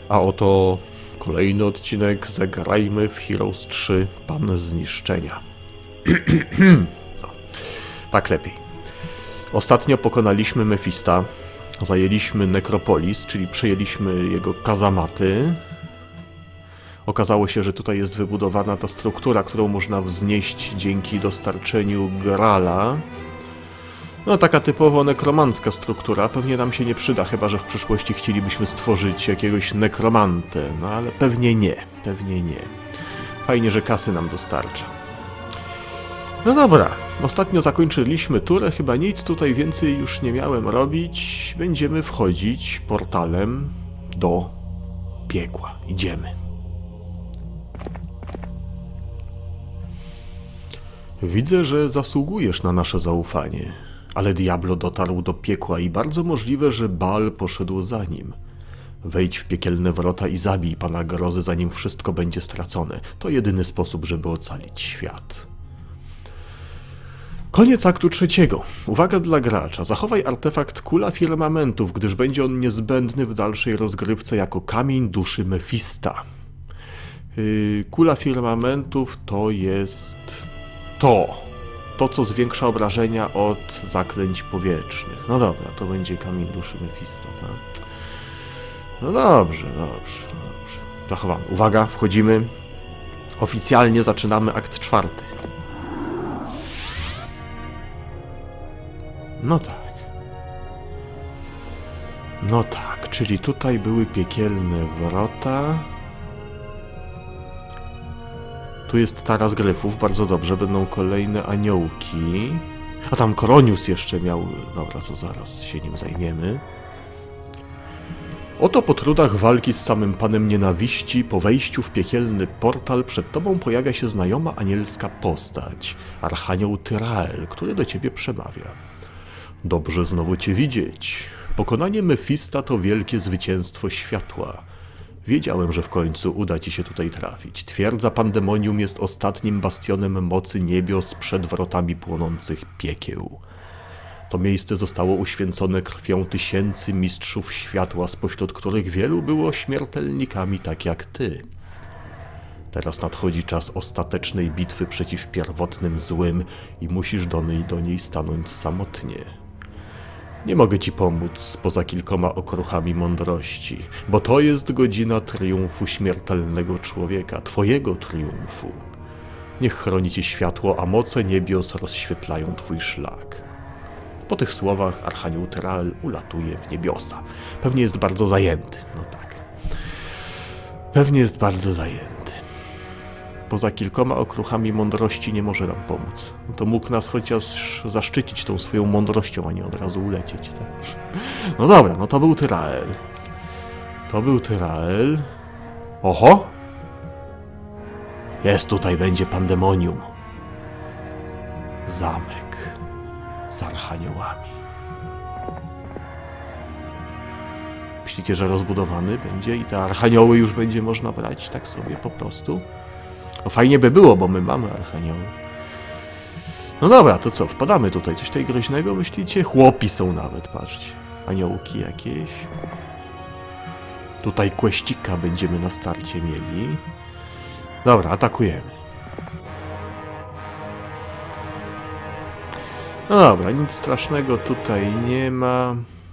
A oto kolejny odcinek Zagrajmy w Heroes 3 Pan Zniszczenia. No, tak lepiej. Ostatnio pokonaliśmy Mefista, zajęliśmy Nekropolis, czyli przejęliśmy jego kazamaty. Okazało się, że tutaj jest wybudowana ta struktura, którą można wznieść dzięki dostarczeniu Grala. No, taka typowo nekromancka struktura, pewnie nam się nie przyda, chyba że w przyszłości chcielibyśmy stworzyć jakiegoś nekromantę, no ale pewnie nie, pewnie nie. Fajnie, że kasy nam dostarcza. No dobra, ostatnio zakończyliśmy turę, chyba nic tutaj więcej już nie miałem robić. Będziemy wchodzić portalem do piekła. Idziemy. Widzę, że zasługujesz na nasze zaufanie. Ale Diablo dotarł do piekła i bardzo możliwe, że Baal poszedł za nim. Wejdź w piekielne wrota i zabij Pana Grozy, zanim wszystko będzie stracone. To jedyny sposób, żeby ocalić świat. Koniec aktu 3. Uwaga dla gracza. Zachowaj artefakt Kula Firmamentów, gdyż będzie on niezbędny w dalszej rozgrywce jako kamień duszy Mefista. Kula Firmamentów to jest to, co zwiększa obrażenia od zaklęć powietrznych. No dobra, to będzie kamień duszy Mefista, tak? No dobrze. Zachowamy. Uwaga, wchodzimy. Oficjalnie zaczynamy akt 4. No tak, czyli tutaj były piekielne wrota. Tu jest taras gryfów, bardzo dobrze, będą kolejne aniołki. A tam Koronius jeszcze miał... Dobra, to zaraz się nim zajmiemy. Oto po trudach walki z samym Panem Nienawiści, po wejściu w piekielny portal, przed tobą pojawia się znajoma anielska postać, Archanioł Tyrael, który do ciebie przemawia. Dobrze znowu cię widzieć. Pokonanie Mefista to wielkie zwycięstwo światła. Wiedziałem, że w końcu uda ci się tutaj trafić. Twierdza Pandemonium jest ostatnim bastionem mocy niebios przed wrotami płonących piekieł. To miejsce zostało uświęcone krwią tysięcy mistrzów światła, spośród których wielu było śmiertelnikami tak jak ty. Teraz nadchodzi czas ostatecznej bitwy przeciw pierwotnym złym i musisz do niej stanąć samotnie. Nie mogę ci pomóc poza kilkoma okruchami mądrości, bo to jest godzina triumfu śmiertelnego człowieka, twojego triumfu. Niech chroni cię światło, a moce niebios rozświetlają twój szlak. Po tych słowach Archanioł Tyrael ulatuje w niebiosa. Pewnie jest bardzo zajęty, no tak. Pewnie jest bardzo zajęty. Poza kilkoma okruchami mądrości nie może nam pomóc. To mógł nas chociaż zaszczycić tą swoją mądrością, a nie od razu ulecieć. Tak? No dobra, no to był Tyrael. Oho! Jest tutaj, będzie Pandemonium. Zamek z archaniołami. Myślicie, że rozbudowany będzie i te archanioły już będzie można brać tak sobie po prostu? No fajnie by było, bo my mamy archanioły. No dobra, to co, wpadamy tutaj. Coś tutaj groźnego, myślicie? Chłopi są nawet, patrzcie. Aniołki jakieś. Tutaj kłeścika będziemy na starcie mieli. Dobra, atakujemy. No dobra, nic strasznego tutaj nie ma.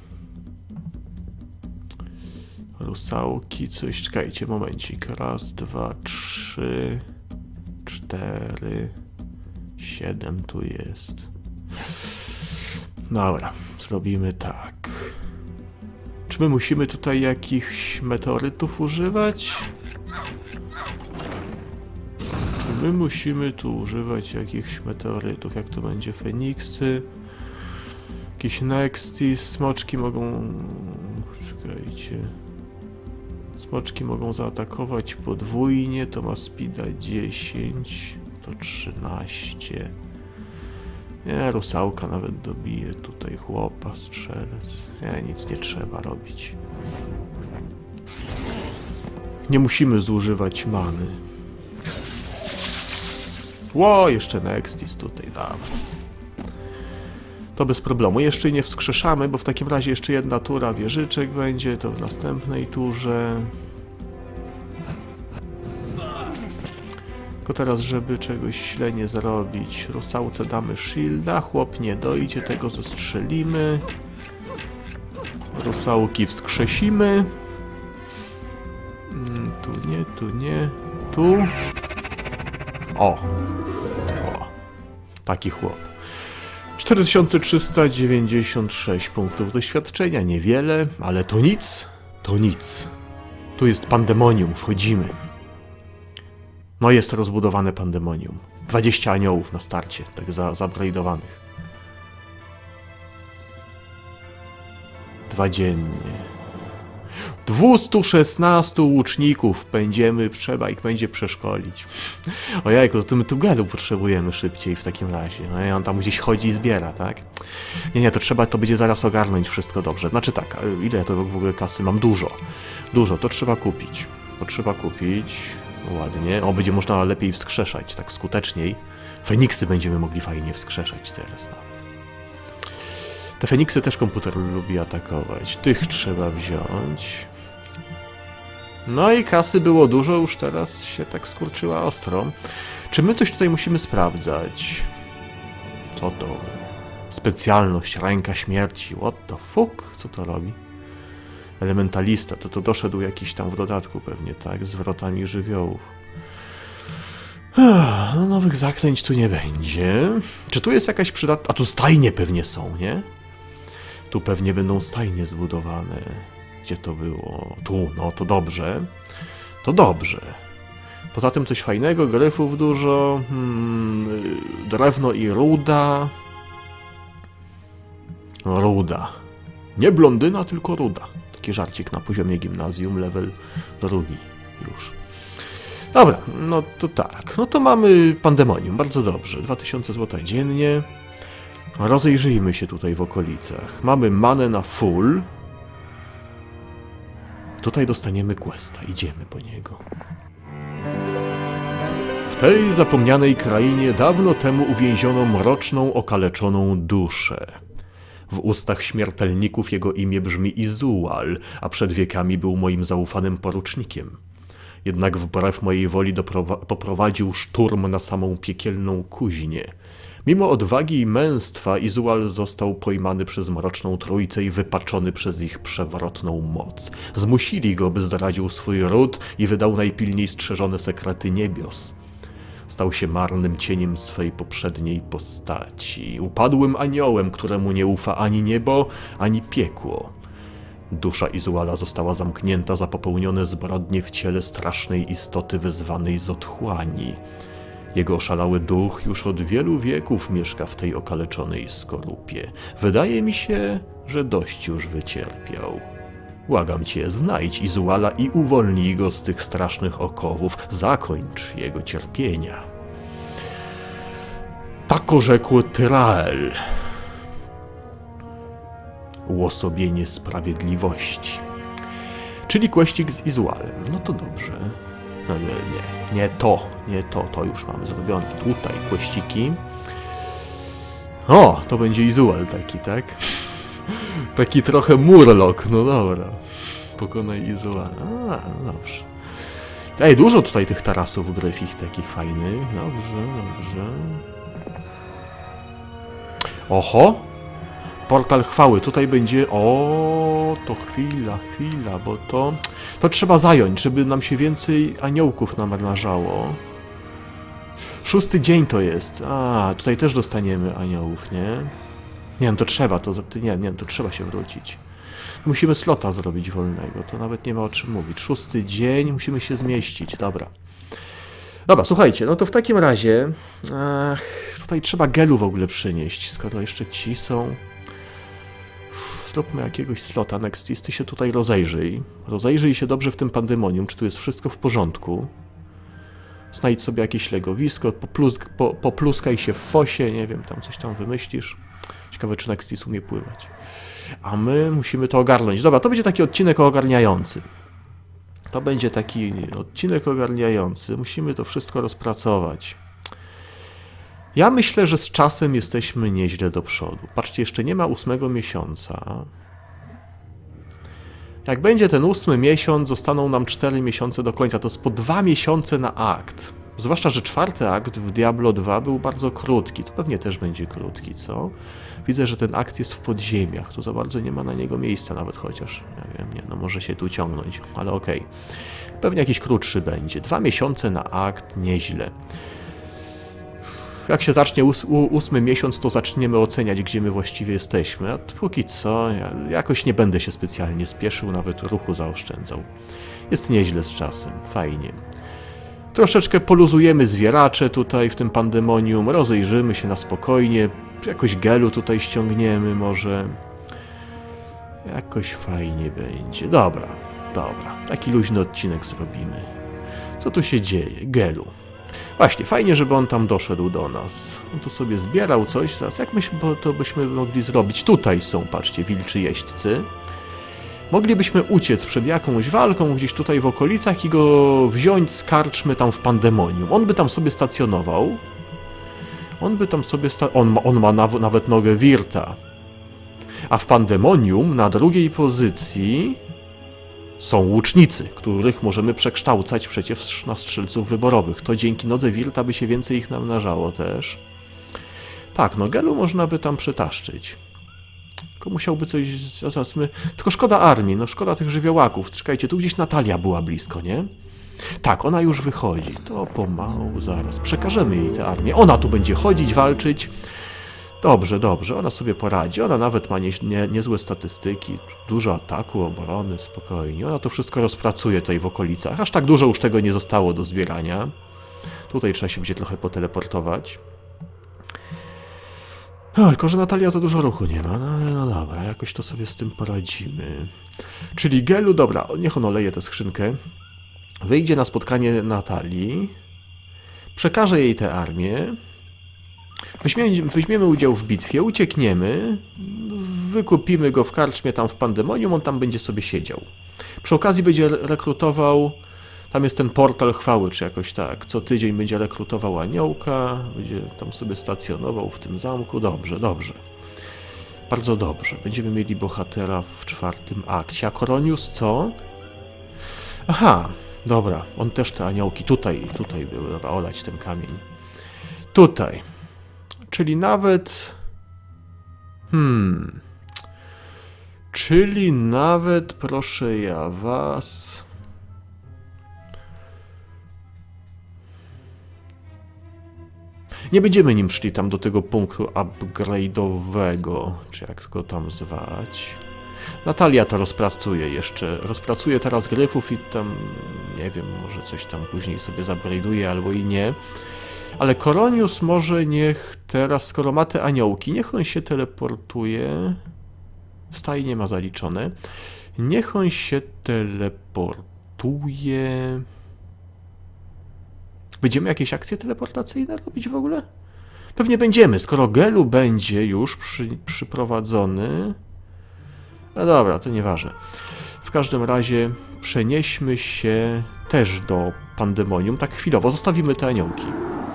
Rusałki, coś, czekajcie, momencik. Raz, 2, 3, 4, 7 tu jest. Dobra, zrobimy tak. Czy my musimy tutaj jakichś meteorytów używać? My musimy tu używać jakichś meteorytów. Jak to będzie? Feniksy, jakieś Nextis, smoczki mogą... Czekajcie. Smoczki mogą zaatakować podwójnie, to ma speeda 10, to 13. Nie, rusałka nawet dobije tutaj chłopa, strzelec. Nie, nic nie trzeba robić. Nie musimy zużywać many. Ło, jeszcze Nextis tutaj, dobra. To bez problemu. Jeszcze nie wskrzeszamy, bo w takim razie jeszcze jedna tura wieżyczek będzie, to w następnej turze. Tylko teraz, żeby czegoś źle nie zrobić, rusałce damy shielda, chłop nie dojdzie, tego zestrzelimy. Rusałki wskrzesimy. Tu nie, tu nie, tu. O! Taki chłop. 4396 punktów doświadczenia, niewiele, ale to nic, to nic. Tu jest pandemonium, wchodzimy. No jest rozbudowane pandemonium. 20 aniołów na starcie, tak zaupgrade'owanych. 2 dziennie. 216 łuczników będziemy, trzeba ich będzie przeszkolić. Ojejku, to my tu gadu potrzebujemy szybciej w takim razie. No i on tam gdzieś chodzi i zbiera, tak? Nie, to trzeba, to będzie zaraz ogarnąć wszystko dobrze. Znaczy tak, ile ja to w ogóle kasy mam? Dużo. Dużo, to trzeba kupić. To trzeba kupić. Ładnie. O, będzie można lepiej wskrzeszać, tak skuteczniej. Feniksy będziemy mogli fajnie wskrzeszać teraz nawet. Te Feniksy też komputer lubi atakować. Tych trzeba wziąć. No i kasy było dużo, już teraz się tak skurczyła ostro. Czy my coś tutaj musimy sprawdzać? Co to? Specjalność, ręka śmierci. What the fuck? Co to robi? Elementalista, to doszedł jakiś tam w dodatku pewnie, tak? Z wrotami żywiołów. No nowych zaklęć tu nie będzie. Czy tu jest jakaś przydatna... A tu stajnie pewnie są, nie? Tu pewnie będą stajnie zbudowane. Gdzie to było? Tu, no to dobrze. To dobrze. Poza tym coś fajnego, gryfów dużo, drewno i ruda. Ruda. Nie blondyna, tylko ruda. Taki żarcik na poziomie gimnazjum, level 2 już. Dobra, no to tak. No to mamy pandemonium, bardzo dobrze. 2000 zł dziennie. Rozejrzyjmy się tutaj w okolicach. Mamy manę na full. Tutaj dostaniemy questa. Idziemy po niego. W tej zapomnianej krainie dawno temu uwięziono mroczną, okaleczoną duszę. W ustach śmiertelników jego imię brzmi Izual, a przed wiekami był moim zaufanym porucznikiem. Jednak wbrew mojej woli poprowadził szturm na samą piekielną kuźnię. Mimo odwagi i męstwa Izual został pojmany przez mroczną trójcę i wypaczony przez ich przewrotną moc. Zmusili go, by zdradził swój ród i wydał najpilniej strzeżone sekrety niebios. Stał się marnym cieniem swej poprzedniej postaci, upadłym aniołem, któremu nie ufa ani niebo, ani piekło. Dusza Izuala została zamknięta za popełnione zbrodnie w ciele strasznej istoty wezwanej z otchłani. Jego oszalały duch już od wielu wieków mieszka w tej okaleczonej skorupie. Wydaje mi się, że dość już wycierpiał. Błagam cię, znajdź Izuala i uwolnij go z tych strasznych okowów. Zakończ jego cierpienia. Tak rzekł Tyrael. Uosobienie sprawiedliwości. Czyli kłeścik z Izualem. No to dobrze. No nie to już mamy zrobione. Tutaj kłeściki. O, to będzie Izual taki, tak? Taki trochę murlok, no dobra. Pokonaj Izuala. A, no dobrze. Ej, dużo tutaj tych tarasów gryfich takich fajnych. Dobrze, dobrze. Oho! Portal chwały. Tutaj będzie... O, to chwila, bo to trzeba zająć, żeby nam się więcej aniołków namnażało. 6. dzień to jest. A, tutaj też dostaniemy aniołów, nie? Nie, no to trzeba, to trzeba się wrócić. Musimy slota zrobić wolnego, to nawet nie ma o czym mówić. 6. dzień, musimy się zmieścić, dobra. Dobra, słuchajcie, no to w takim razie... tutaj trzeba gelu w ogóle przynieść, skoro jeszcze ci są... Zróbmy jakiegoś slota, Nextis, ty się tutaj rozejrzyj. Rozejrzyj się dobrze w tym pandemonium, czy tu jest wszystko w porządku. Znajdź sobie jakieś legowisko, popluskaj się w fosie, nie wiem, tam coś tam wymyślisz. Ciekawe, czy Nextis umie pływać. A my musimy to ogarnąć. Dobra, to będzie taki odcinek ogarniający. To będzie taki odcinek ogarniający. Musimy to wszystko rozpracować. Ja myślę, że z czasem jesteśmy nieźle do przodu. Patrzcie, jeszcze nie ma 8 miesiąca. Jak będzie ten 8 miesiąc, zostaną nam 4 miesiące do końca. To jest po 2 miesiące na akt. Zwłaszcza, że czwarty akt w Diablo 2 był bardzo krótki. To pewnie też będzie krótki, co? Widzę, że ten akt jest w podziemiach. Tu za bardzo nie ma na niego miejsca nawet, chociaż, ja wiem, nie, no może się tu ciągnąć, ale okej. Pewnie jakiś krótszy będzie. 2 miesiące na akt, nieźle. Jak się zacznie 8 miesiąc, to zaczniemy oceniać, gdzie my właściwie jesteśmy. A póki co, ja jakoś nie będę się specjalnie spieszył, nawet ruchu zaoszczędzał. Jest nieźle z czasem, fajnie. Troszeczkę poluzujemy zwieracze tutaj w tym pandemonium, rozejrzymy się na spokojnie, jakoś gelu tutaj ściągniemy może. Jakoś fajnie będzie. Dobra, taki luźny odcinek zrobimy. Co tu się dzieje? Gelu. Właśnie, fajnie, żeby on tam doszedł do nas. On tu sobie zbierał coś, zaraz jak to byśmy mogli zrobić? Tutaj są, patrzcie, wilczy jeźdźcy. Moglibyśmy uciec przed jakąś walką gdzieś tutaj w okolicach i go wziąć z karczmy tam w pandemonium. On by tam sobie stacjonował. On ma nawet nogę Wirta. A w pandemonium na drugiej pozycji są łucznicy, których możemy przekształcać przecież na strzelców wyborowych. To dzięki nodze Wirta by się więcej ich namnażało też. Tak, no Gelu można by tam przytaszczyć. Tylko musiałby coś... Tylko szkoda armii, no szkoda tych żywiołaków. Czekajcie, tu gdzieś Natalia była blisko, nie? Tak, ona już wychodzi. To pomału, zaraz. Przekażemy jej tę armię. Ona tu będzie chodzić, walczyć. Dobrze, ona sobie poradzi. Ona nawet ma niezłe statystyki. Dużo ataku, obrony, spokojnie. Ona to wszystko rozpracuje tutaj w okolicach. Aż tak dużo już tego nie zostało do zbierania. Tutaj trzeba się będzie trochę poteleportować. Tylko, że Natalia za dużo ruchu nie ma. No dobra, jakoś to sobie z tym poradzimy. Czyli Gelu, dobra, niech on oleje tę skrzynkę. Wyjdzie na spotkanie Natalii. Przekaże jej tę armię. Weźmiemy udział w bitwie, uciekniemy. Wykupimy go w karczmie tam w pandemonium, on tam będzie sobie siedział. Przy okazji będzie rekrutował... Tam jest ten portal chwały, czy jakoś tak. Co tydzień będzie rekrutował aniołka, będzie tam sobie stacjonował w tym zamku. Dobrze. Bardzo dobrze. Będziemy mieli bohatera w czwartym akcie. A Koronius co? Aha, dobra. On też te aniołki tutaj były. Dobra, olać ten kamień. Tutaj. Czyli nawet... Czyli nawet, proszę ja was... Nie będziemy nim szli tam do tego punktu upgrade'owego, czy jak go tam zwać. Natalia to rozpracuje jeszcze. Rozpracuje teraz gryfów i tam, nie wiem, może coś tam później sobie zupgrade'uje albo i nie. Ale Koronius może niech teraz, skoro ma te aniołki, niech on się teleportuje. Stajnie ma zaliczone. Niech on się teleportuje... Będziemy jakieś akcje teleportacyjne robić w ogóle? Pewnie będziemy, skoro Gelu będzie już przyprowadzony. No dobra, to nieważne. W każdym razie przenieśmy się też do pandemonium. Tak chwilowo, zostawimy te aniołki.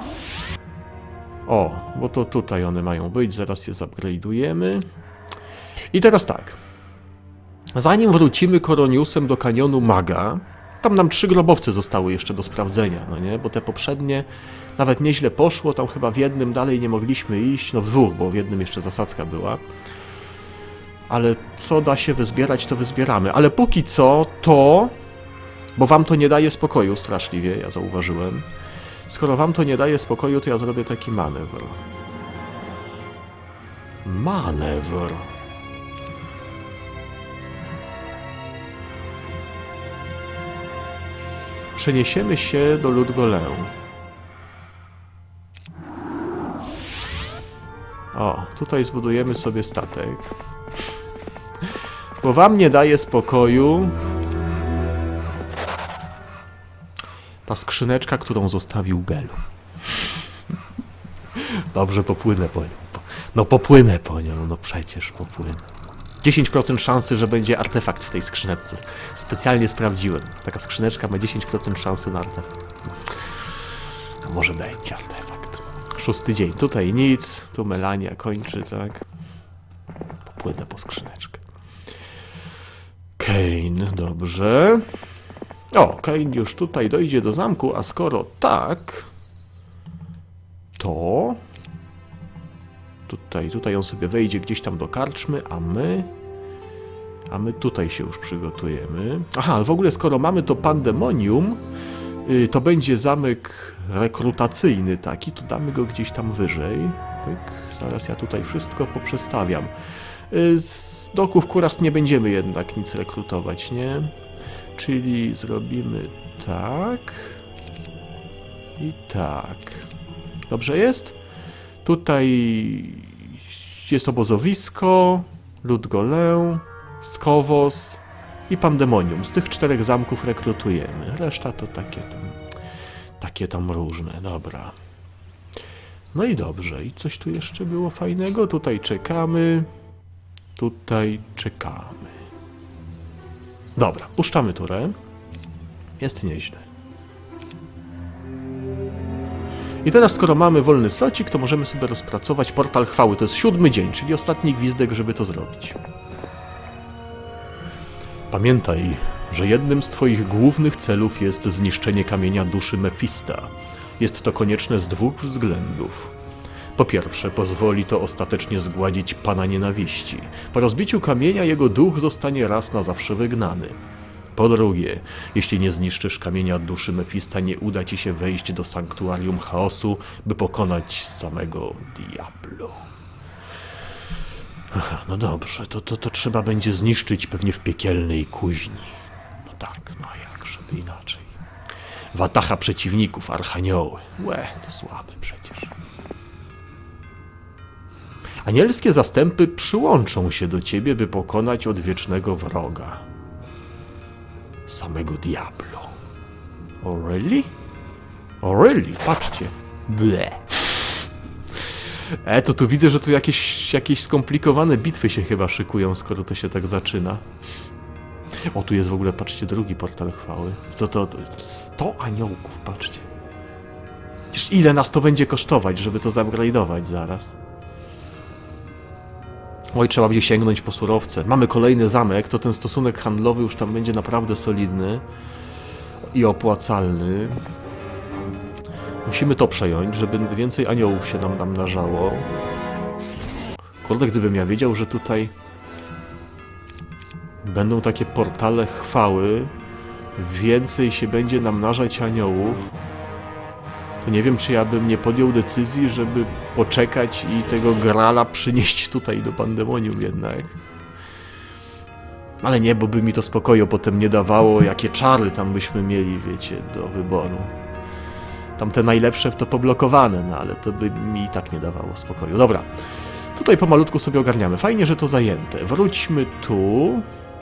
O, bo to tutaj one mają być, zaraz je zupgrade'ujemy. I teraz tak. Zanim wrócimy Koroniusem do kanionu Maga, tam nam 3 grobowce zostały jeszcze do sprawdzenia, no nie? Bo te poprzednie nawet nieźle poszło, tam chyba w jednym dalej nie mogliśmy iść, no w 2, bo w jednym jeszcze zasadzka była. Ale co da się wyzbierać, to wyzbieramy. Ale póki co to, bo wam to nie daje spokoju straszliwie, ja zauważyłem. Skoro wam to nie daje spokoju, to ja zrobię taki manewr. Manewr. Przeniesiemy się do Ludgolę. O, tutaj zbudujemy sobie statek. Bo wam nie daje spokoju ta skrzyneczka, którą zostawił Gelu. Dobrze, popłynę po nią. No popłynę po nią, no przecież popłynę. 10% szansy, że będzie artefakt w tej skrzyneczce. Specjalnie sprawdziłem. Taka skrzyneczka ma 10% szansy na artefakt. A może będzie artefakt. 6. dzień. Tutaj nic. Tu Melania kończy, tak? Popłynę po skrzyneczkę. Kane, dobrze. O, Kane już tutaj dojdzie do zamku, a skoro tak... to. Tutaj on sobie wejdzie gdzieś tam do karczmy, a my tutaj się już przygotujemy. Aha, ale w ogóle skoro mamy to Pandemonium, to będzie zamek rekrutacyjny taki, to damy go gdzieś tam wyżej. Pyk. Zaraz ja tutaj wszystko poprzestawiam. Z doków kuras nie będziemy jednak nic rekrutować, nie? Czyli zrobimy tak i tak. Dobrze jest? Tutaj jest obozowisko, Ludgolę, Skowos i Pandemonium. Z tych 4 zamków rekrutujemy. Reszta to takie tam różne. Dobra. No i dobrze. I coś tu jeszcze było fajnego? Tutaj czekamy. Tutaj czekamy. Dobra, puszczamy turę. Jest nieźle. I teraz, skoro mamy wolny slocik, to możemy sobie rozpracować portal chwały. To jest 7. dzień, czyli ostatni gwizdek, żeby to zrobić. Pamiętaj, że jednym z twoich głównych celów jest zniszczenie kamienia duszy Mefista. Jest to konieczne z 2 względów. Po pierwsze, pozwoli to ostatecznie zgładzić Pana Nienawiści. Po rozbiciu kamienia jego duch zostanie raz na zawsze wygnany. Po drugie, jeśli nie zniszczysz kamienia duszy Mefista, nie uda ci się wejść do sanktuarium chaosu, by pokonać samego Diablo. Aha, no dobrze, to trzeba będzie zniszczyć pewnie w piekielnej kuźni. No tak, no jak, żeby inaczej. Wataha przeciwników, archanioły. To słabe przecież. Anielskie zastępy przyłączą się do ciebie, by pokonać odwiecznego wroga. Samego Diablo. Oh really? Oh really? Patrzcie. Ble. To tu widzę, że tu jakieś skomplikowane bitwy się chyba szykują, skoro to się tak zaczyna. O, tu jest w ogóle, patrzcie, drugi portal chwały. To 100 aniołków, patrzcie. Przecież ile nas to będzie kosztować, żeby to zupgrade'ować zaraz. Oj, trzeba będzie sięgnąć po surowce. Mamy kolejny zamek, to ten stosunek handlowy już tam będzie naprawdę solidny i opłacalny. Musimy to przejąć, żeby więcej aniołów się nam namnażało. Kurde, gdybym ja wiedział, że tutaj będą takie portale chwały, więcej się będzie namnażać aniołów, to nie wiem, czy ja bym nie podjął decyzji, żeby poczekać i tego Grala przynieść tutaj do Pandemonium jednak. Ale nie, bo by mi to spokoju potem nie dawało, jakie czary tam byśmy mieli, wiecie, do wyboru. Tamte najlepsze to poblokowane, no ale to by mi i tak nie dawało spokoju. Dobra, tutaj pomalutku sobie ogarniamy. Fajnie, że to zajęte. Wróćmy tu.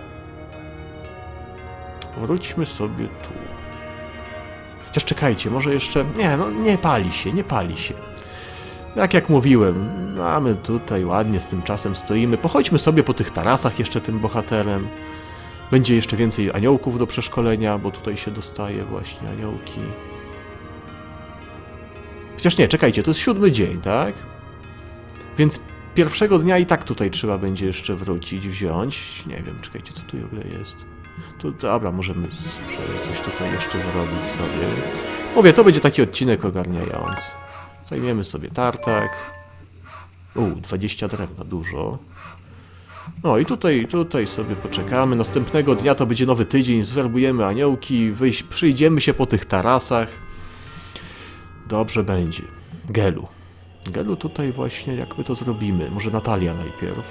Wróćmy sobie tu. Chociaż czekajcie, może jeszcze... Nie, no nie pali się, nie pali się. Jak mówiłem, mamy tutaj ładnie z tym czasem stoimy. Pochodźmy sobie po tych tarasach jeszcze tym bohaterem. Będzie jeszcze więcej aniołków do przeszkolenia, bo tutaj się dostaje właśnie aniołki. Chociaż nie, czekajcie, to jest 7. dzień, tak? Więc pierwszego dnia i tak tutaj trzeba będzie jeszcze wrócić, wziąć. Nie wiem, czekajcie, co tu w ogóle jest. Tu, dobra, możemy coś tutaj jeszcze zrobić sobie. Mówię, to będzie taki odcinek ogarniający. Zajmiemy sobie tartak. 20 drewna, dużo. No i tutaj sobie poczekamy. Następnego dnia to będzie nowy tydzień, zwerbujemy aniołki, przyjdziemy się po tych tarasach. Dobrze będzie. Gelu. Gelu tutaj właśnie, jak my to zrobimy? Może Natalia najpierw.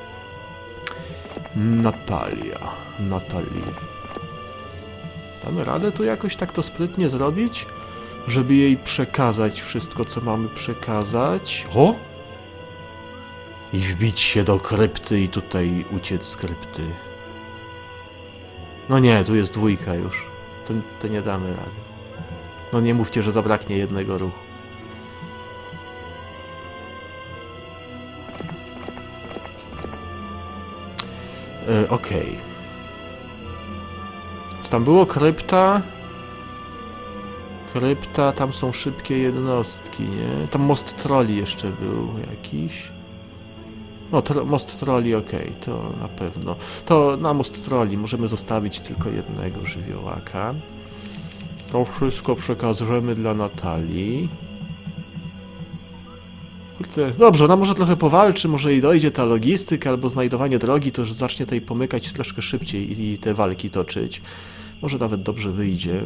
Natalii. Damy radę tu jakoś tak to sprytnie zrobić, żeby jej przekazać wszystko, co mamy przekazać. O! I wbić się do krypty i tutaj uciec z krypty. No nie, tu jest 2 już. To nie damy rady. No nie mówcie, że zabraknie jednego ruchu. Okej. Co tam było? Krypta. Krypta, tam są szybkie jednostki, nie? Tam most troli jeszcze był jakiś. No, most troli, okej, to na pewno. To na most troli możemy zostawić tylko jednego żywiołaka. To wszystko przekazujemy dla Natalii. Kurde, dobrze, ona może trochę powalczy, może i dojdzie ta logistyka albo znajdowanie drogi, to już zacznie tutaj pomykać troszkę szybciej i te walki toczyć. Może nawet dobrze wyjdzie.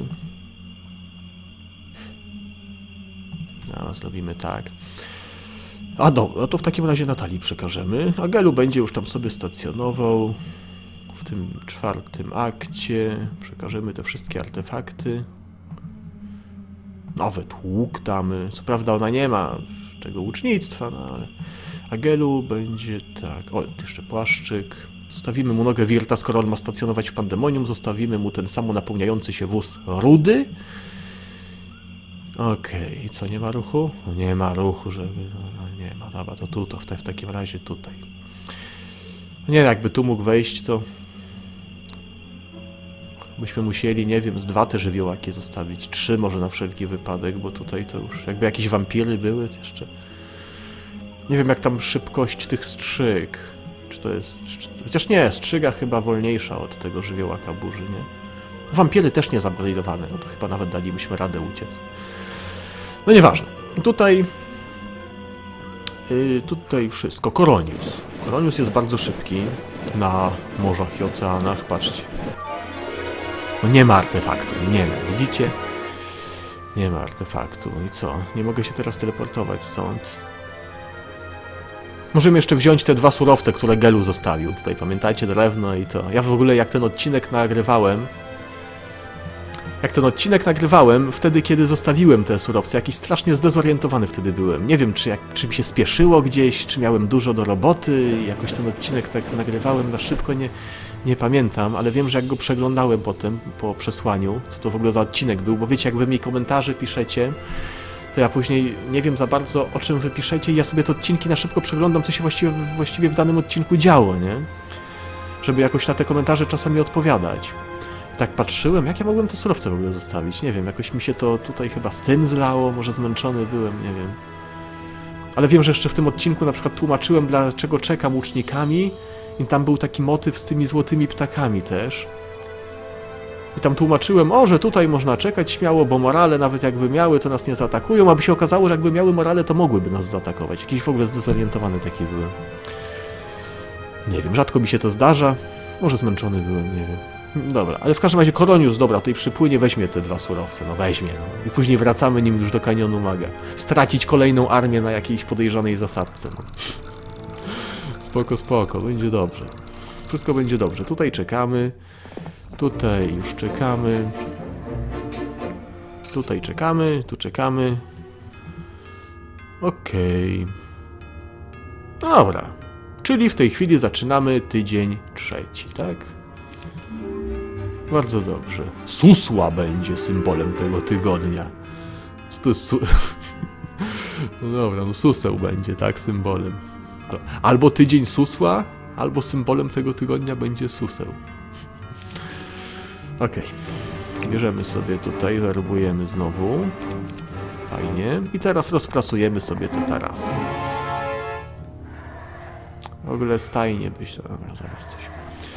No, zrobimy tak. A dobra, to w takim razie Natalii przekażemy. A Gelu będzie już tam sobie stacjonował. W tym 4. akcie. Przekażemy te wszystkie artefakty. Nawet łuk damy. Co prawda ona nie ma tego łucznictwa, no ale... A Gelu będzie tak... O, jeszcze płaszczyk. Zostawimy mu nogę Wirta, skoro on ma stacjonować w Pandemonium. Zostawimy mu ten samo napełniający się wóz rudy. Okej, co, nie ma ruchu? No nie ma ruchu, żeby... No, nie ma, dobra, to tu, to w takim razie tutaj. No nie, jakby tu mógł wejść, to... Byśmy musieli, nie wiem, z 2 te żywiołaki zostawić. 3 może na wszelki wypadek, bo tutaj to już... Jakby jakieś wampiry były, to jeszcze... Nie wiem, jak tam szybkość tych strzyg. Czy to jest... Chociaż nie, strzyga chyba wolniejsza od tego żywiołaka burzy, nie? Wampiry też nie zabradowane, no to chyba nawet dalibyśmy radę uciec. No nieważne. Tutaj... tutaj wszystko. Koronius. Koronius jest bardzo szybki na morzach i oceanach, patrzcie. No nie ma artefaktu, nie ma, widzicie? Nie ma artefaktu. I co? Nie mogę się teraz teleportować stąd. Możemy jeszcze wziąć te 2 surowce, które Gelu zostawił. Tutaj pamiętajcie, drewno i to. Ja w ogóle jak ten odcinek nagrywałem... wtedy kiedy zostawiłem te surowce, jakiś strasznie zdezorientowany wtedy byłem. Nie wiem, czy mi się spieszyło gdzieś, czy miałem dużo do roboty. Jakoś ten odcinek tak nagrywałem na szybko, nie pamiętam, ale wiem, że jak go przeglądałem potem, po przesłaniu, co to w ogóle za odcinek był, bo wiecie, jak wy mi komentarze piszecie, to ja później nie wiem za bardzo, o czym wy piszecie i ja sobie te odcinki na szybko przeglądam, co się właściwie w danym odcinku działo, nie? Żeby jakoś na te komentarze czasami odpowiadać. Tak patrzyłem, jak ja mogłem te surowce w ogóle zostawić, nie wiem, jakoś mi się to tutaj chyba z tym zlało, może zmęczony byłem, nie wiem. Ale wiem, że jeszcze w tym odcinku na przykład tłumaczyłem, dlaczego czekam łucznikami i tam był taki motyw z tymi złotymi ptakami też. I tam tłumaczyłem, że tutaj można czekać śmiało, bo morale nawet jakby miały, to nas nie zaatakują, aby się okazało, że jakby miały morale, to mogłyby nas zaatakować. Jakiś w ogóle zdezorientowany taki byłem. Nie wiem, rzadko mi się to zdarza, może zmęczony byłem, nie wiem. Dobra, ale w każdym razie Koronius, dobra, tutaj przypłynie, weźmie te 2 surowce, no weźmie, no. I później wracamy nim już do Kanionu Maga. Stracić kolejną armię na jakiejś podejrzanej zasadce, no. Spoko, spoko, będzie dobrze. Wszystko będzie dobrze. Tutaj czekamy. Tutaj już czekamy. Tutaj czekamy, tu czekamy. Okej. Dobra. Czyli w tej chwili zaczynamy tydzień 3, tak? Bardzo dobrze. Susła będzie symbolem tego tygodnia. Co to jest No dobra, no suseł będzie, tak, symbolem. Albo tydzień susła, albo symbolem tego tygodnia będzie suseł. Okej. Bierzemy sobie tutaj, werbujemy znowu. Fajnie. I teraz rozpracujemy sobie te tarasy. W ogóle stajnie byś... Dobra, zaraz coś...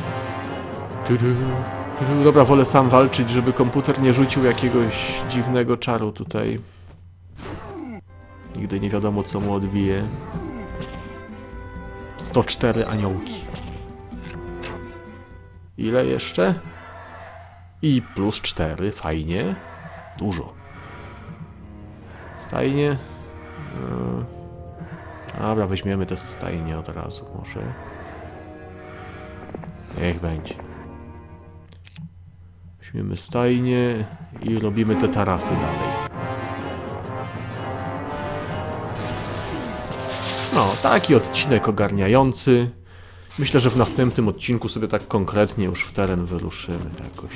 Dobra, wolę sam walczyć, żeby komputer nie rzucił jakiegoś dziwnego czaru tutaj. Nigdy nie wiadomo, co mu odbije. 104 aniołki. Ile jeszcze? I plus 4, fajnie. Dużo. Stajnie. Dobra, weźmiemy te stajnie od razu może. Niech będzie. Weźmiemy stajnie i robimy te tarasy dalej. No, taki odcinek ogarniający. Myślę, że w następnym odcinku sobie tak konkretnie już w teren wyruszymy jakoś.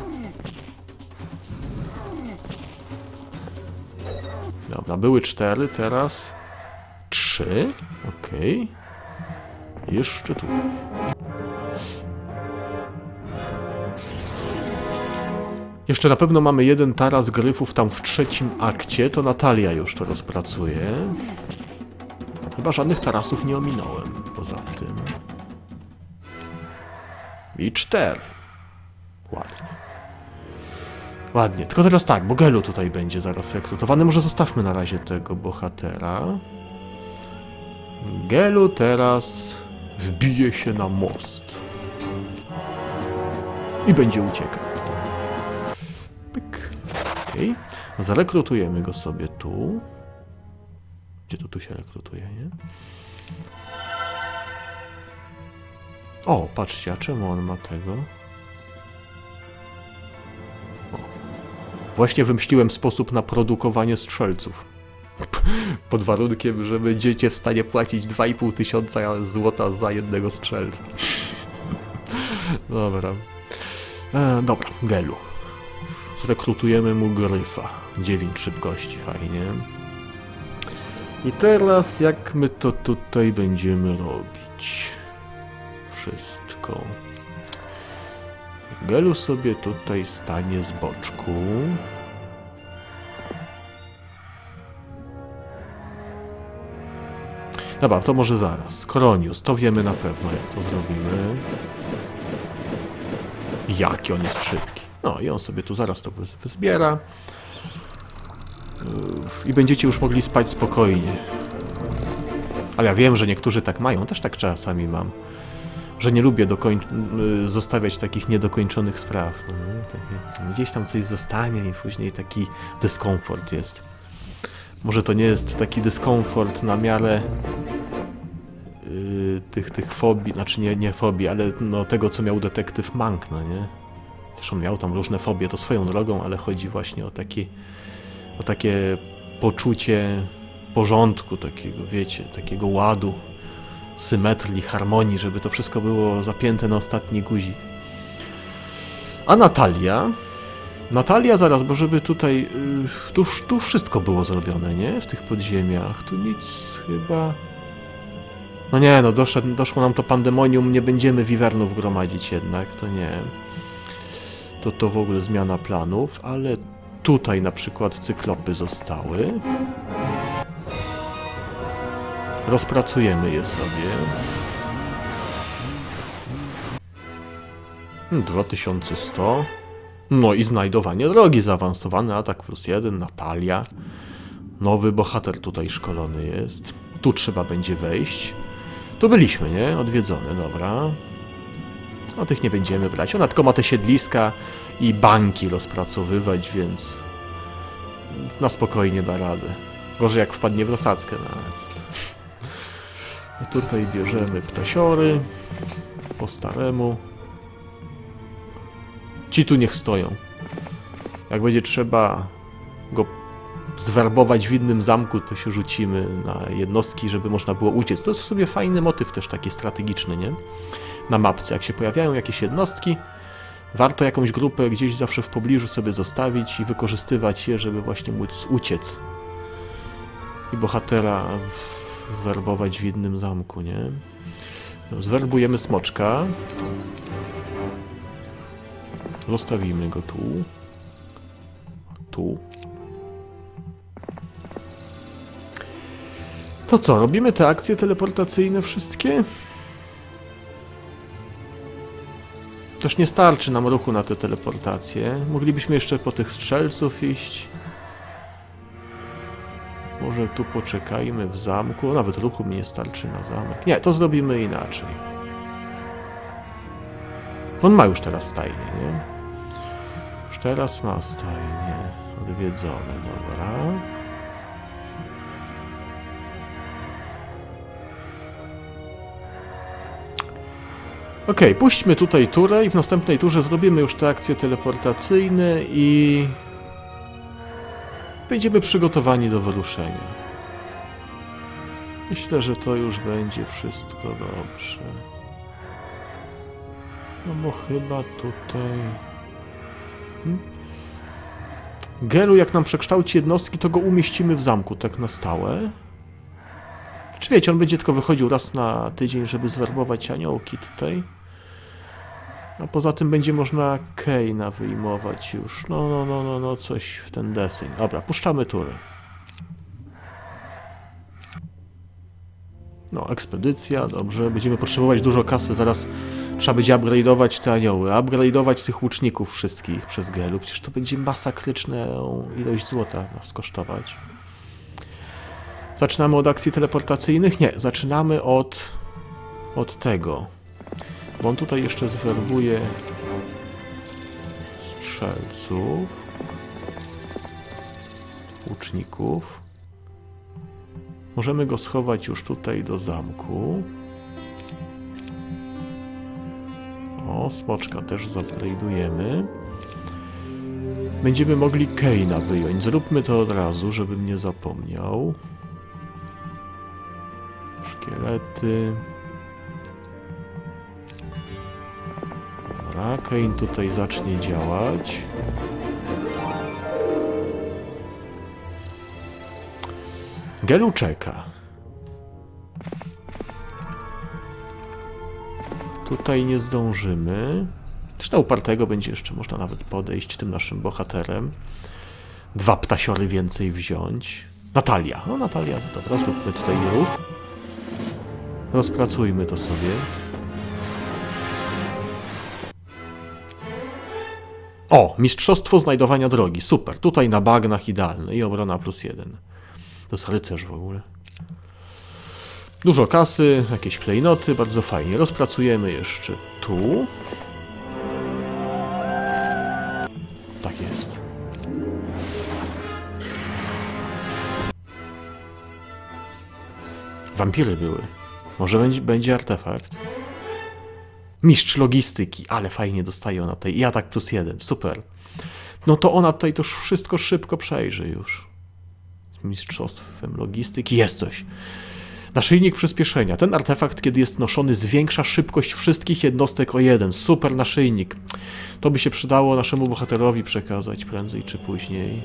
Dobra, były 4, teraz 3. Okej. Jeszcze tu. Jeszcze na pewno mamy jeden taras gryfów tam w 3. akcie. To Natalia już to rozpracuje. Chyba żadnych tarasów nie ominąłem poza tym. I 4. Ładnie. Ładnie. Tylko teraz tak, bo Gelu tutaj będzie zaraz rekrutowany. Może zostawmy na razie tego bohatera. Gelu teraz wbije się na most. I będzie uciekał. Pyk. Okay. Zarekrutujemy go sobie tu. Gdzie to tu się rekrutuje, nie? O, patrzcie, a czemu on ma tego? O. Właśnie wymyśliłem sposób na produkowanie strzelców. Pod warunkiem, że będziecie w stanie płacić 2500 złota za jednego strzelca. Dobra. Dobra, Gelu. Zrekrutujemy mu gryfa. 9 szybkości, fajnie. I teraz jak my to tutaj będziemy robić? Wszystko. Gelu sobie tutaj stanie z boczku. Dobra, to może zaraz. Koronius, to wiemy na pewno, jak to zrobimy. Jaki on jest szybki. No i on sobie tu zaraz to wyzbiera. I będziecie już mogli spać spokojnie. Ale ja wiem, że niektórzy tak mają. Też tak czasami mam. Że nie lubię zostawiać takich niedokończonych spraw. No, gdzieś tam coś zostanie i później taki dyskomfort jest. Może to nie jest taki dyskomfort na miarę tych fobii, znaczy nie fobii, ale no, tego, co miał detektyw Monk, no nie? Też on miał tam różne fobie, to swoją drogą, ale chodzi właśnie o takie poczucie porządku, takiego, wiecie, takiego ładu, symetrii, harmonii, żeby to wszystko było zapięte na ostatni guzik. A Natalia zaraz, bo żeby tutaj, tu wszystko było zrobione, nie? W tych podziemiach, tu nic chyba... No nie, no doszło nam to pandemonium, nie będziemy wiwernów gromadzić jednak, to nie. To w ogóle zmiana planów, ale tutaj na przykład cyklopy zostały. Rozpracujemy je sobie. 2100. No i znajdowanie drogi, zaawansowany atak +1, Natalia. Nowy bohater tutaj szkolony jest. Tu trzeba będzie wejść. Tu byliśmy, nie? Odwiedzone, dobra. No tych nie będziemy brać. Ona tylko ma te siedliska i banki rozpracowywać, więc na spokojnie da radę. Gorzej jak wpadnie w zasadzkę nawet. I tutaj bierzemy ptasiory po staremu. Ci tu niech stoją. Jak będzie trzeba go zwerbować w innym zamku, to się rzucimy na jednostki, żeby można było uciec. To jest w sobie fajny motyw też taki strategiczny, nie? Na mapce, jak się pojawiają jakieś jednostki, warto jakąś grupę gdzieś zawsze w pobliżu sobie zostawić i wykorzystywać je, żeby właśnie móc uciec. I bohatera werbować w innym zamku, nie? No, zwerbujemy smoczka. Zostawimy go tu. Tu. To co, robimy te akcje teleportacyjne wszystkie? Też nie starczy nam ruchu na te teleportacje. Moglibyśmy jeszcze po tych strzelców iść. Może tu poczekajmy w zamku. Nawet ruchu mi nie starczy na zamek. Nie, to zrobimy inaczej. On ma już teraz stajnię, nie? Już teraz ma stajnię. Odwiedzone, dobra. Okej, puśćmy tutaj turę i w następnej turze zrobimy już te akcje teleportacyjne i będziemy przygotowani do wyruszenia. Myślę, że to już będzie wszystko dobrze. No bo chyba tutaj... Gelu, jak nam przekształci jednostki, to go umieścimy w zamku tak na stałe. Czy wiecie, on będzie tylko wychodził raz na tydzień, żeby zwerbować aniołki tutaj. A poza tym będzie można Kane'a wyjmować już. No, coś w ten deseń. Dobra, puszczamy turę. No, ekspedycja, dobrze. Będziemy potrzebować dużo kasy, zaraz trzeba będzie upgrade'ować te anioły, upgrade'ować tych łuczników wszystkich przez Gelu. Przecież to będzie masakryczną ilość złota nas kosztować. Zaczynamy od akcji teleportacyjnych? Nie, zaczynamy od tego. Bo on tutaj jeszcze zwerbuje strzelców, łuczników. Możemy go schować już tutaj do zamku. O, smoczka też zaplaydujemy. Będziemy mogli Kane'a wyjąć. Zróbmy to od razu, żebym nie zapomniał. Szkielety. Dobra, Kane tutaj zacznie działać. Gelu czeka. Tutaj nie zdążymy. Też na upartego będzie jeszcze można nawet podejść tym naszym bohaterem. 2 ptasiory więcej wziąć. Natalia. No Natalia, to dobra, zróbmy tutaj ruch. Rozpracujmy to sobie. O, mistrzostwo znajdowania drogi. Super. Tutaj na bagnach idealne. I obrona +1. To jest rycerz w ogóle. Dużo kasy, jakieś klejnoty, bardzo fajnie. Rozpracujemy jeszcze tu. Tak jest. Wampiry były. Może będzie artefakt. Mistrz logistyki, ale fajnie dostaje ona tej. I atak +1, super. No to ona tutaj to wszystko szybko przejrzy już. Z mistrzostwem logistyki jest coś. Naszyjnik przyspieszenia. Ten artefakt, kiedy jest noszony, zwiększa szybkość wszystkich jednostek o 1. Super naszyjnik. To by się przydało naszemu bohaterowi przekazać prędzej czy później.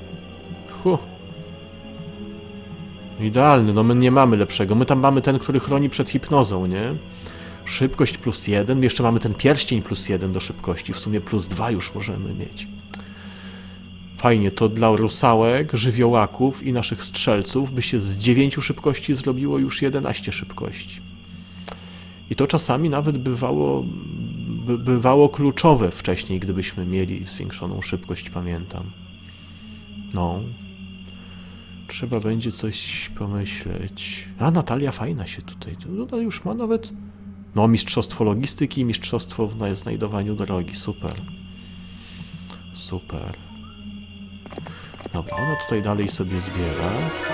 Idealny, no my nie mamy lepszego. My tam mamy ten, który chroni przed hipnozą, nie? Szybkość +1. Jeszcze mamy ten pierścień +1 do szybkości. W sumie +2 już możemy mieć. Fajnie, to dla rusałek, żywiołaków i naszych strzelców by się z 9 szybkości zrobiło już 11 szybkości. I to czasami nawet bywało kluczowe wcześniej, gdybyśmy mieli zwiększoną szybkość, pamiętam. No. Trzeba będzie coś pomyśleć. A Natalia fajna się tutaj. To już ma nawet... No, mistrzostwo logistyki i mistrzostwo w znajdowaniu drogi. Super. Super. Dobra, ona tutaj dalej sobie zbiera.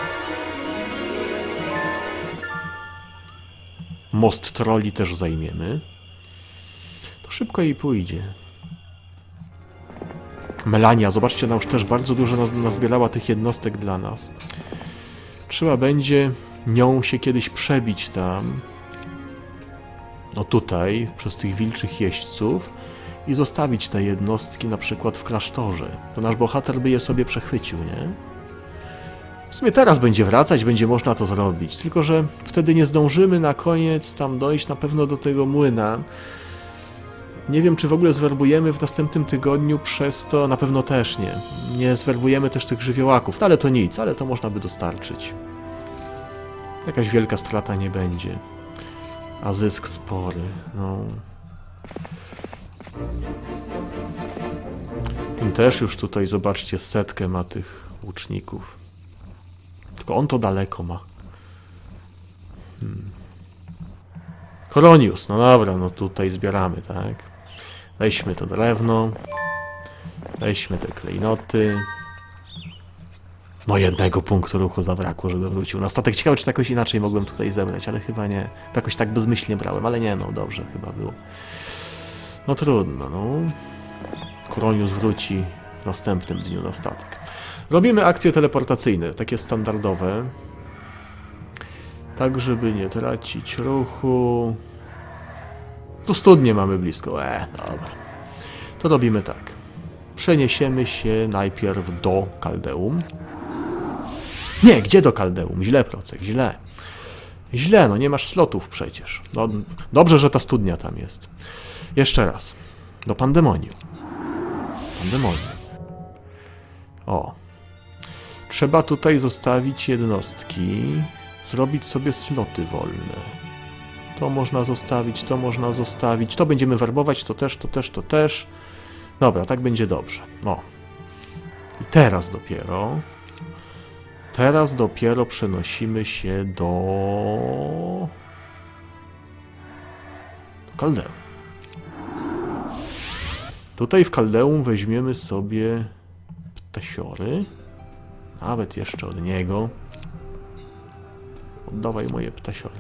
Most troli też zajmiemy. To szybko jej pójdzie. Melania, zobaczcie, ona już też bardzo dużo nazbierała tych jednostek dla nas. Trzeba będzie nią się kiedyś przebić tam. No tutaj, przez tych wilczych jeźdźców i zostawić te jednostki na przykład w klasztorze. To nasz bohater by je sobie przechwycił, nie? W sumie teraz będzie wracać, będzie można to zrobić, tylko że wtedy nie zdążymy na koniec tam dojść na pewno do tego młyna. Nie wiem, czy w ogóle zwerbujemy w następnym tygodniu, przez to na pewno też nie. Nie zwerbujemy też tych żywiołaków, no ale to nic, ale to można by dostarczyć. Jakaś wielka strata nie będzie. A zysk spory, no. Tym też już tutaj, zobaczcie, 100 ma tych łuczników. Tylko on to daleko ma. Koronius, no dobra, no tutaj zbieramy, tak? Weźmy to drewno. Weźmy te klejnoty. No jednego punktu ruchu zabrakło, żeby wrócił na statek. Ciekawe, czy to jakoś inaczej mogłem tutaj zebrać, ale chyba nie. Jakoś tak bezmyślnie brałem, ale nie, no dobrze chyba było. No trudno, no. Koronius wróci w następnym dniu na statek. Robimy akcje teleportacyjne, takie standardowe. Tak, żeby nie tracić ruchu. Tu studnie mamy blisko. Dobra. To robimy tak. Przeniesiemy się najpierw do Kaldeum. Nie, gdzie do Kaldeum? Źle, Procek, źle. Źle, no nie masz slotów przecież. No, dobrze, że ta studnia tam jest. Jeszcze raz. Do Pandemonium. Pandemonium. O. Trzeba tutaj zostawić jednostki. Zrobić sobie sloty wolne. To można zostawić, to można zostawić. To będziemy werbować, to też, to też, to też. Dobra, tak będzie dobrze. O. I teraz dopiero teraz dopiero przenosimy się do Kaldeum. Tutaj w Kaldeum weźmiemy sobie ptasiory. Nawet jeszcze od niego. Oddawaj moje ptasiory.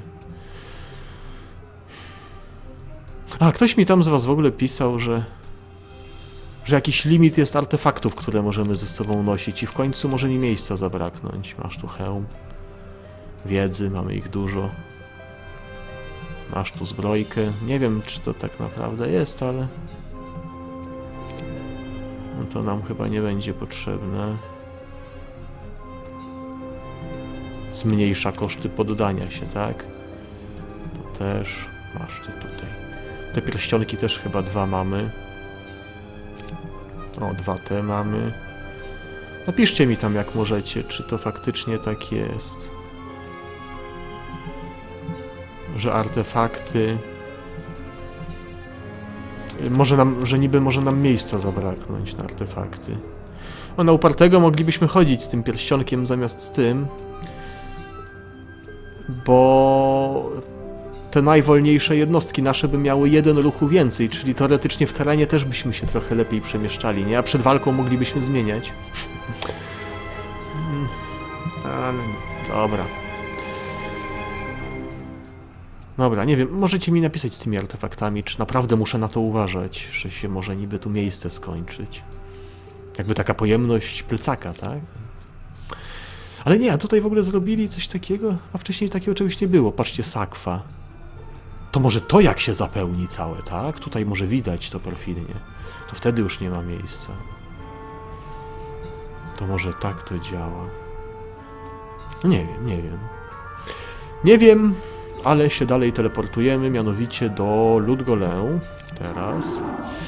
A, ktoś mi tam z was w ogóle pisał, że jakiś limit jest artefaktów, które możemy ze sobą nosić i w końcu może mi miejsca zabraknąć. Masz tu hełm. Wiedzy, mamy ich dużo. Masz tu zbrojkę. Nie wiem, czy to tak naprawdę jest, ale no to nam chyba nie będzie potrzebne. Zmniejsza koszty poddania się, tak? To też masz ty tutaj. Te pierścionki też chyba 2 mamy. O, 2 te mamy. Napiszcie mi tam, jak możecie, czy to faktycznie tak jest. Że artefakty... że niby może nam miejsca zabraknąć na artefakty. No, na upartego moglibyśmy chodzić z tym pierścionkiem zamiast z tym. Bo te najwolniejsze jednostki nasze by miały 1 ruchu więcej, czyli teoretycznie w terenie też byśmy się trochę lepiej przemieszczali, nie? A przed walką moglibyśmy zmieniać. Ale dobra. Dobra, nie wiem, możecie mi napisać z tymi artefaktami, czy naprawdę muszę na to uważać, że się może niby tu miejsce skończyć. Jakby taka pojemność plecaka, tak? Ale nie, a tutaj w ogóle zrobili coś takiego, a wcześniej takiego czegoś nie było. Patrzcie, sakwa. To może to jak się zapełni całe, tak? Tutaj może widać to perfidnie. To wtedy już nie ma miejsca. To może tak to działa. No nie wiem, nie wiem. Nie wiem, ale się dalej teleportujemy, mianowicie do Ludgolę. Teraz.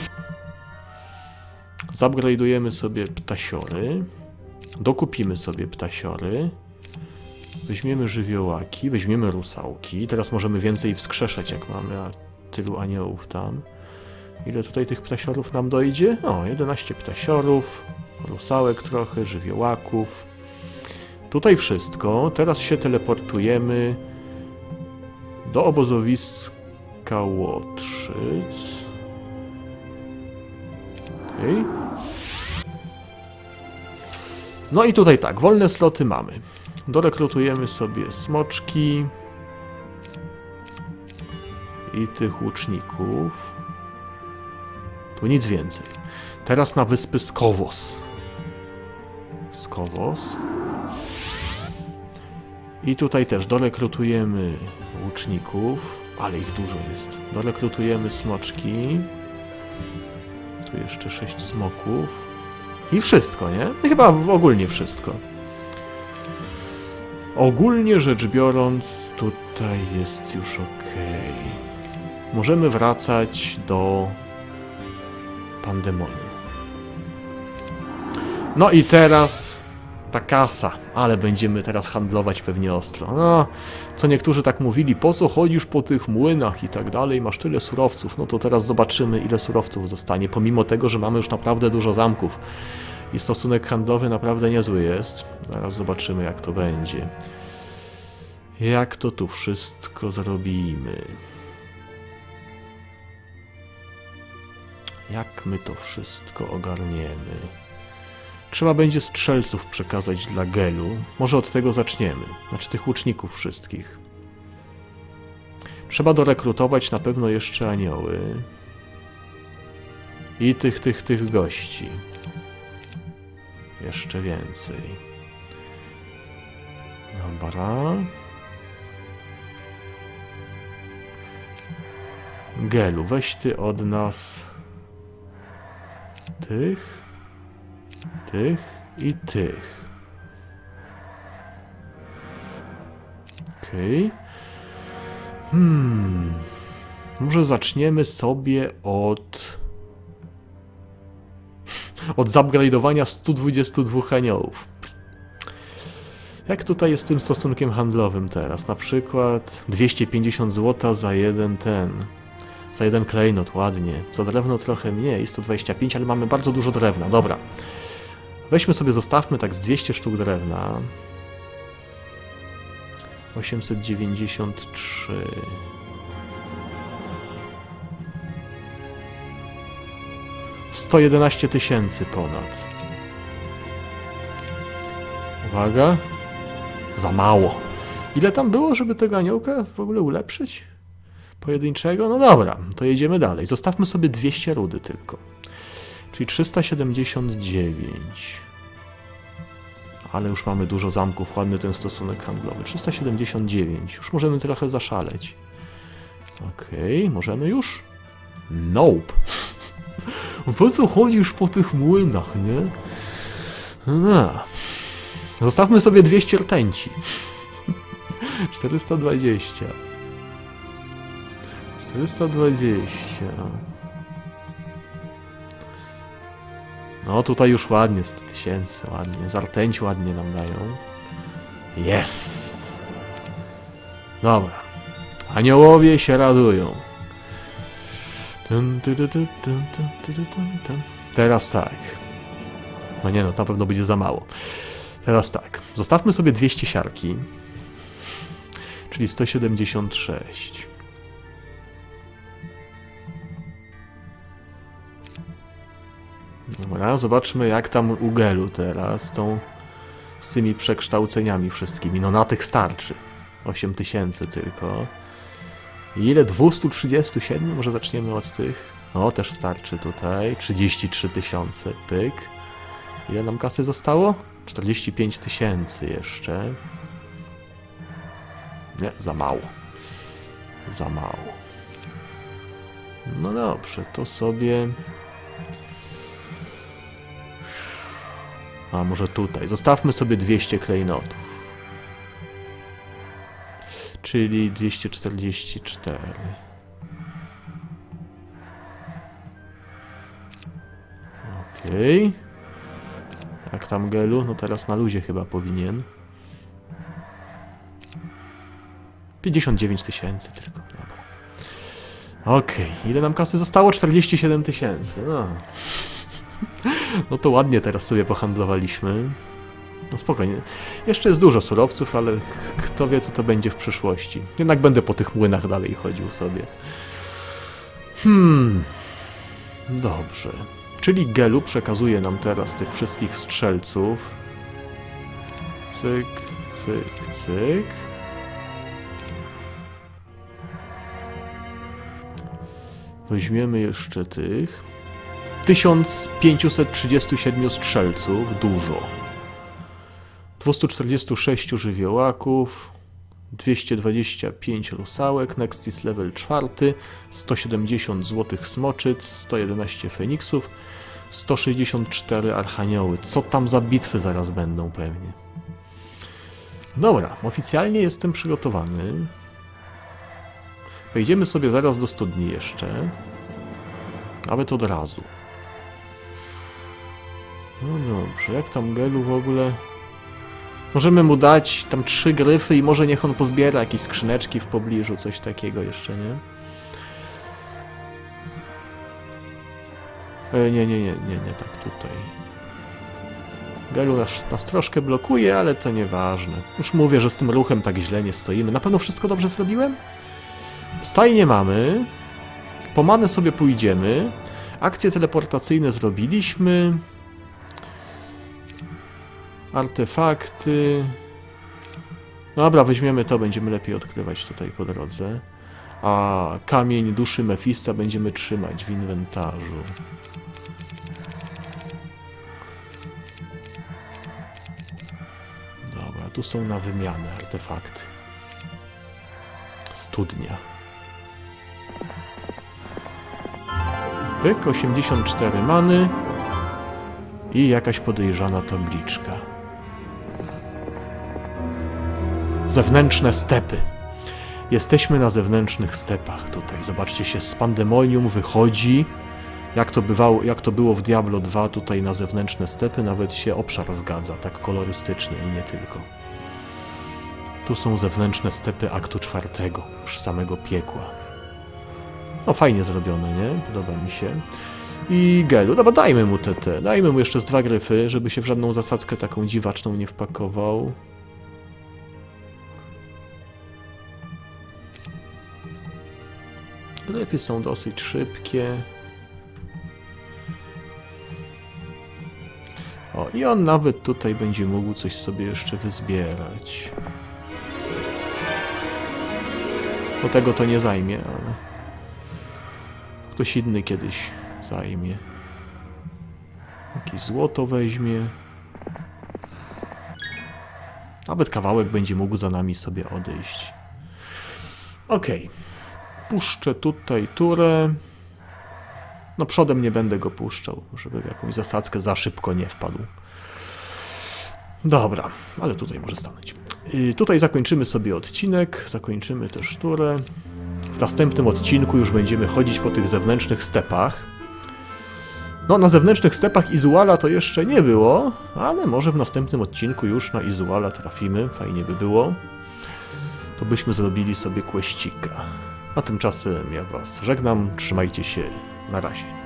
Zupgrade'ujemy sobie ptasiory. Dokupimy sobie ptasiory. Weźmiemy żywiołaki, weźmiemy rusałki. Teraz możemy więcej wskrzeszać, jak mamy, a tylu aniołów tam. Ile tutaj tych ptasiorów nam dojdzie? O, 11 ptasiorów, rusałek trochę, żywiołaków. Tutaj wszystko. Teraz się teleportujemy do obozowiska Łotrzyc. Okej. No i tutaj tak, wolne sloty mamy. Dorekrutujemy sobie smoczki i tych łuczników. Tu nic więcej. Teraz na wyspy Skowos. Skowos. I tutaj też dorekrutujemy łuczników, ale ich dużo jest. Dorekrutujemy smoczki. Tu jeszcze 6 smoków. I wszystko, nie? Chyba ogólnie wszystko. Ogólnie rzecz biorąc, tutaj jest już ok. Możemy wracać do Pandemonium. No i teraz ta kasa, ale będziemy teraz handlować pewnie ostro. No, co niektórzy tak mówili, po co chodzisz po tych młynach i tak dalej, masz tyle surowców. No to teraz zobaczymy, ile surowców zostanie, pomimo tego, że mamy już naprawdę dużo zamków. I stosunek handlowy naprawdę niezły jest. Zaraz zobaczymy, jak to będzie. Jak to tu wszystko zrobimy? Jak my to wszystko ogarniemy? Trzeba będzie strzelców przekazać dla Gelu. Może od tego zaczniemy. Znaczy tych łuczników wszystkich. Trzeba dorekrutować na pewno jeszcze anioły. I tych gości. Jeszcze więcej. Dobra. Gelu, weź ty od nas tych i tych. Okej. Może zaczniemy sobie od zupgrade'owania 122 aniołów. Jak tutaj jest z tym stosunkiem handlowym teraz? Na przykład 250 zł za jeden za jeden klejnot, ładnie. Za drewno trochę mniej, 125, ale mamy bardzo dużo drewna. Dobra. Weźmy sobie, zostawmy tak z 200 sztuk drewna. 893. $111 000 ponad. Uwaga. Za mało. Ile tam było, żeby tego aniołka w ogóle ulepszyć? Pojedynczego? No dobra, to jedziemy dalej. Zostawmy sobie 200 rudy tylko. Czyli 379. Ale już mamy dużo zamków, ładny ten stosunek handlowy. 379. Już możemy trochę zaszaleć. Okej, możemy już? Nope. Po co chodzisz po tych młynach, nie? No. Zostawmy sobie 200 rtęci. 420. 420. No tutaj już ładnie, 100 000, ładnie. Za rtęć ładnie nam dają. Jest! Dobra. Aniołowie się radują. Teraz tak. No nie no, na pewno będzie za mało. Teraz tak. Zostawmy sobie 200 siarki. Czyli 176. Dobra, zobaczmy jak tam u Gelu teraz z tymi przekształceniami wszystkimi. No na tych starczy. 8000 tylko. Ile? 237? Może zaczniemy od tych. No też starczy tutaj. 33 000. Pyk. Ile nam kasy zostało? 45 000 jeszcze. Nie, za mało. Za mało. No dobrze, to sobie... A może tutaj. Zostawmy sobie 200 klejnotów. Czyli 244. Okej. Jak tam Gelu? No teraz na luzie chyba powinien. 59 000 tylko. Dobra. Okej. Ile nam kasy zostało? 47 000. No. No to ładnie teraz sobie pohandlowaliśmy. No spokojnie. Jeszcze jest dużo surowców, ale kto wie, co to będzie w przyszłości. Jednak będę po tych młynach dalej chodził sobie. Dobrze. Czyli Gelu przekazuje nam teraz tych wszystkich strzelców. Cyk, cyk, cyk. Weźmiemy jeszcze tych. 1537 strzelców. Dużo. 246 żywiołaków. 225 rusałek. Next is level 4. 170 złotych smoczyc. 111 feniksów. 164 archanioły. Co tam za bitwy zaraz będą pewnie. Dobra, oficjalnie jestem przygotowany. Wejdziemy sobie zaraz do studni jeszcze. Nawet od razu. No dobrze, jak tam Gelu w ogóle... Możemy mu dać tam 3 gryfy i może niech on pozbiera jakieś skrzyneczki w pobliżu, coś takiego jeszcze, nie? Nie, tak tutaj. Gelu nas troszkę blokuje, ale to nieważne. Już mówię, że z tym ruchem tak źle nie stoimy. Na pewno wszystko dobrze zrobiłem? Stajnie mamy. Po manę sobie pójdziemy. Akcje teleportacyjne zrobiliśmy. Artefakty. Dobra, weźmiemy to, będziemy lepiej odkrywać tutaj po drodze. A kamień duszy Mefista będziemy trzymać w inwentarzu. Dobra, tu są na wymianę artefakty. Studnia. Pyk, 84 many. I jakaś podejrzana tabliczka. Zewnętrzne stepy. Jesteśmy na zewnętrznych stepach tutaj. Zobaczcie, się z Pandemonium wychodzi. Jak to było w Diablo 2, tutaj na zewnętrzne stepy nawet się obszar zgadza, tak kolorystycznie i nie tylko. Tu są zewnętrzne stepy aktu 4, już samego piekła. No fajnie zrobione, nie? Podoba mi się. I Gelu, dobra, dajmy mu dajmy mu jeszcze z 2 gryfy, żeby się w żadną zasadzkę taką dziwaczną nie wpakował. Gryfy są dosyć szybkie. O, i on nawet tutaj będzie mógł coś sobie jeszcze wyzbierać. Bo tego to nie zajmie, ale ktoś inny kiedyś zajmie. Jakieś złoto weźmie. Nawet kawałek będzie mógł za nami sobie odejść. Okej. Puszczę tutaj turę. No przodem nie będę go puszczał, żeby w jakąś zasadzkę za szybko nie wpadł. Dobra, ale tutaj może stanąć. Tutaj zakończymy sobie odcinek, zakończymy też turę. W następnym odcinku już będziemy chodzić po tych zewnętrznych stepach. No, na zewnętrznych stepach Izuala to jeszcze nie było, ale może w następnym odcinku już na Izuala trafimy, fajnie by było. To byśmy zrobili sobie questika. A tymczasem ja was żegnam, trzymajcie się, na razie.